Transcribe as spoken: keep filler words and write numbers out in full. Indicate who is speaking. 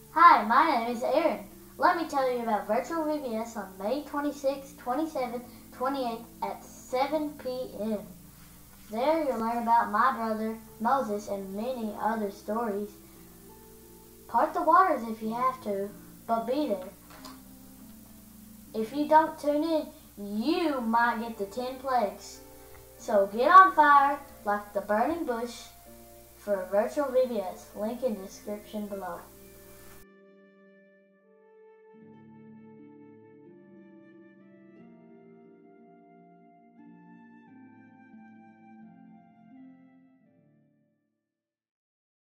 Speaker 1: Hi, my name is Aaron. Let me tell you about virtual V B S on May twenty-sixth, twenty-seventh, twenty-eighth at seven p m There you'll learn about my brother, Moses, and many other stories. Part the waters if you have to, but be there. If you don't tune in, you might get the ten plagues. So get on fire like the burning bush for a virtual V B S. Link in the description below.